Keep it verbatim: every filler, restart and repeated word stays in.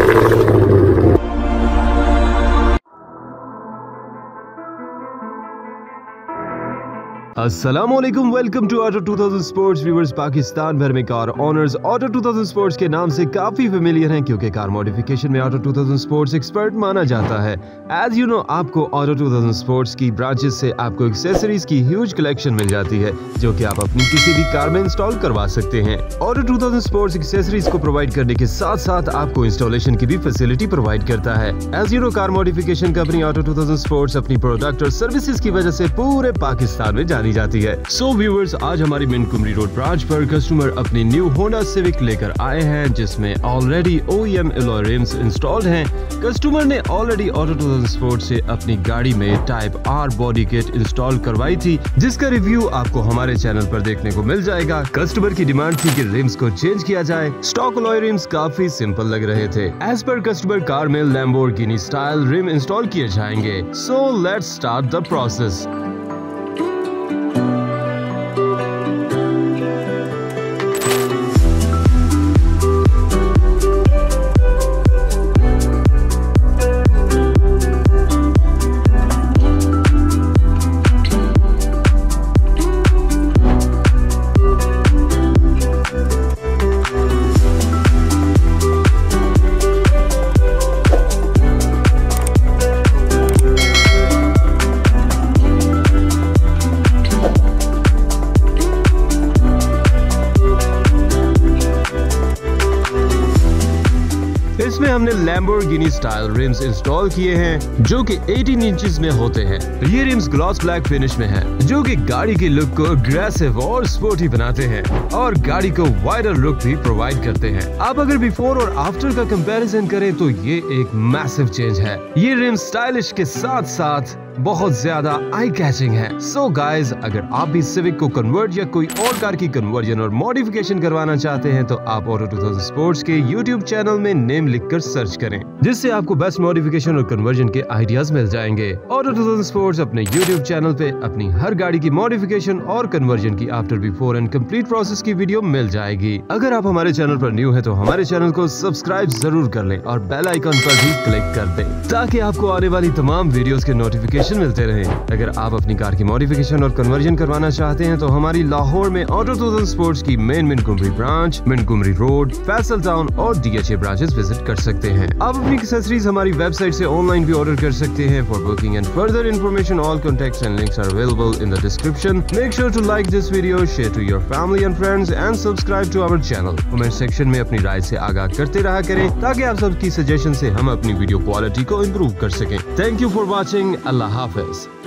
अस्सलामुअलैकुम, welcome to auto two thousand sports. Viewers, Pakistan भर में car owners auto two thousand sports के नाम से काफी फेमिलियर हैं, क्योंकि कार मॉडिफिकेशन में auto two thousand sports expert माना जाता है। एज यू नो, आपको ऑटो टू थाउज़ेंड स्पोर्ट्स की ब्रांचेस से आपको एक्सेसरीज की ह्यूज कलेक्शन मिल जाती है, जो कि आप अपनी किसी भी कार में इंस्टॉल करवा सकते हैं। Auto two thousand sports accessories को प्रोवाइड करने के साथ साथ आपको इंस्टॉलेशन की भी फैसिलिटी प्रोवाइड करता है। As you know, car modification company auto two thousand sports अपनी प्रोडक्ट और सर्विसेज की वजह से पूरे पाकिस्तान में जानी जाती है। सो so, व्यूअर्स, आज हमारी मिंट कुमरी रोड ब्रांच पर कस्टमर अपनी न्यू होंडा सिविक लेकर आए हैं, जिसमें already OEM alloy rims installed हैं। कस्टमर ने already auto two thousand sports से अपनी गाड़ी में type R body kit install करवाई थी, जिसका रिव्यू आपको हमारे चैनल पर देखने को मिल जाएगा। कस्टमर की डिमांड थी कि रिम्स को चेंज किया जाए। स्टॉक एलॉय रिम्स काफी सिंपल लग रहे थे। एज पर कस्टमर, कार में लैम्बोर्गिनी स्टाइल रिम इंस्टॉल किए जाएंगे। So let's start the process. इसमें हमने लैम्बोर्गिनी स्टाइल रिम्स इंस्टॉल किए हैं, जो कि अठारह इंचेस में होते हैं। ये रिम्स ग्लॉस ब्लैक फिनिश में हैं, जो कि गाड़ी की लुक को अग्रेसिव और स्पोर्टी बनाते हैं और गाड़ी को वाइडर लुक भी प्रोवाइड करते हैं। आप अगर बिफोर और आफ्टर का कंपैरिजन करें तो ये एक मैसिव चेंज है। ये रिम्स स्टाइलिश के साथ साथ बहुत ज्यादा आई कैचिंग है। सो गाइज, अगर आप भी सिविक को कन्वर्ट या कोई और कार की कन्वर्जन और मॉडिफिकेशन करवाना चाहते हैं, तो आप ऑटो टू थाउज़ेंड स्पोर्ट्स के यूट्यूब चैनल में नेम लिखकर सर्च करें, जिससे आपको बेस्ट मॉडिफिकेशन और कन्वर्जन के आइडियाज मिल जाएंगे। ऑटो टू थाउज़ेंड स्पोर्ट्स अपने यूट्यूब चैनल पे अपनी हर गाड़ी की मॉडिफिकेशन और कन्वर्जन की after before and complete process की वीडियो मिल जाएगी। अगर आप हमारे चैनल पर न्यू है तो हमारे चैनल को सब्सक्राइब जरूर कर लें और बेल आइकन पर भी क्लिक कर दें, ताकि आपको आने वाली तमाम वीडियोस के नोटिफिकेशन मिलते रहे। अगर आप अपनी कार की मॉडिफिकेशन और कन्वर्जन करवाना चाहते हैं, तो हमारी लाहौर में ऑटो टू थाउज़ेंड स्पोर्ट्स की मेन मिंट कुमरी ब्रांच, मिंट कुमरी रोड, फैसल टाउन और डीएचए ब्रांचेस विजिट कर सकते हैं। आप अपनी एक्सेसरीज हमारी वेबसाइट से ऑनलाइन भी ऑर्डर कर सकते हैं। For booking and further information, all contacts and links are available in the description. Make sure to like this video, share to your family and friends and subscribe to our channel. Comment section में अपनी राय से आगाह करते रहा करें, ताकि आप सबकी सजेशन से हम अपनी वीडियो क्वालिटी को इम्प्रूव कर सकें। Thank you for watching. अल्लाह हाफिज।